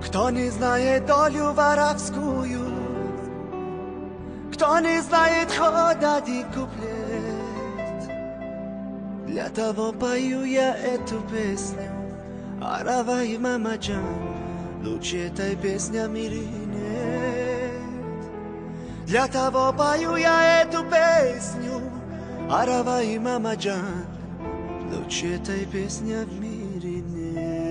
Kto nie знает долю воровскую, кто не знает хода и куплет, для того пою я эту песню. Арава и мама Джан, лучше этой песня в мире нет. Для того пою я эту песню. Арава и мама Джан, лучше этой песня в мире нет.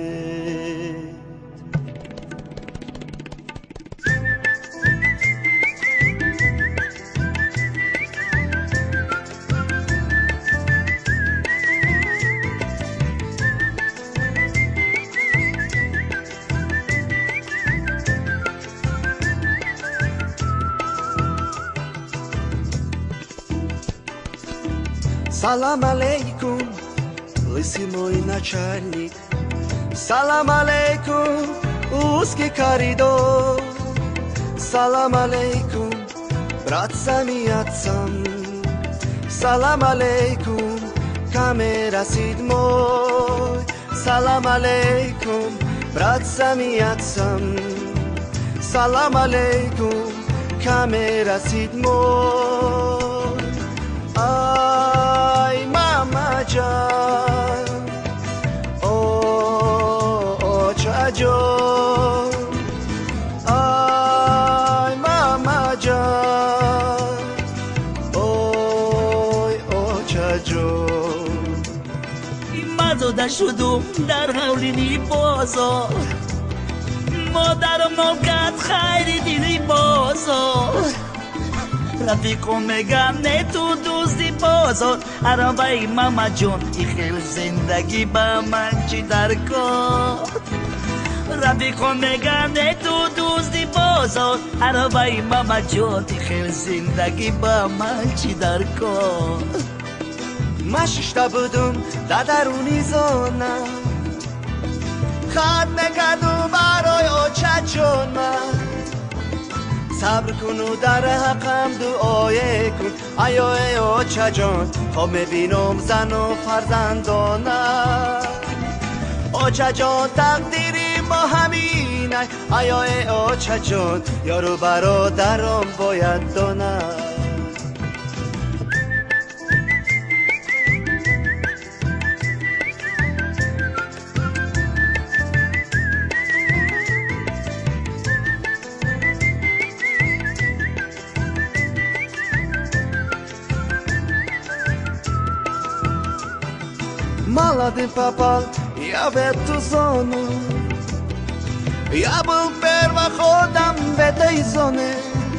Салам алейкум, лысый мой начальник. Салам алейкум, узкий коридор. Салам алейкум, братцам и отцам. Салам алейкум, камера седьмой. Салам алейкум, братцам и отцам. Салам алейкум, камера седьмой. Ay mama can, oh çocuğum. Ay mama can, oy çocuğum. مزاده شدم در حولی بازار، مادرم نوکت خیلی دیدی بازار. رفیقم میگم نه تو دوستی بازار. عربای ماما جون ای خیل زندگی با من چی در کار. رفیقم میگم نه تو دوستی بازار. عربای ماما جون ای خیل زندگی با من چی در کار. من ششتا بودم در درونی زانه، خط نکردم برای آچه جون من. صبر کن و در حقم دعای کن ای آچه جان. خواب میبینم زن و فرزندانه. آچه جان تقدیری ما همینه ای آچه جان. یارو برادرم باید دانه. Молодым попал я в эту зону. Я был первоходом в этой зоне.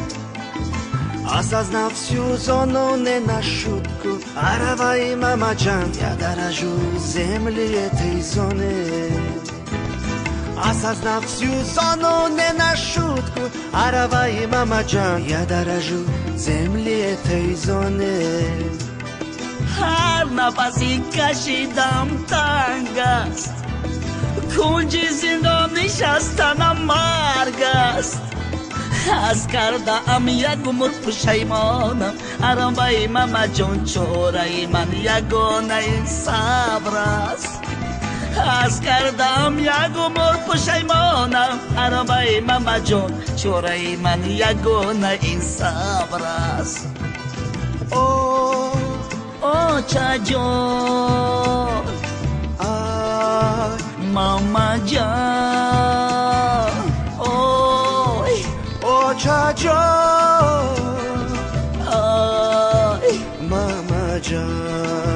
Осознав всю зону не на шутку, Арава и мама Джан, я дорожу земли этой зоны. Осознав всю зону не на шутку, Арава и мама Джан, я дорожу земли этой зоны. هر نفسی کشیدم تنگ است، کنج زندان نشستنم مرگ است. از کردم یک عمر پشیمانم. عربای ماما جون چورای من یگانه صبر است. از کردم یک عمر پشیمانم. عربای ماما جون چورای من یگانه صبر است. آچه جان، ماما جان، اوی آچه جان، ماما جان.